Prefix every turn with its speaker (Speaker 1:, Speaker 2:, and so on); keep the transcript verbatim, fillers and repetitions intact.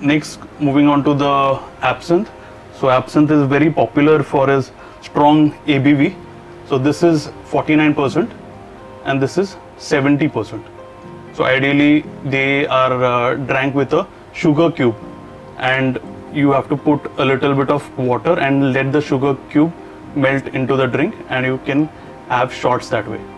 Speaker 1: next, moving on to the absinthe. So absinthe is very popular for its strong A B V. So this is forty-nine percent and this is seventy percent. So ideally they are uh, drank with a sugar cube, and you have to put a little bit of water and let the sugar cube melt into the drink, and you can have shots that way.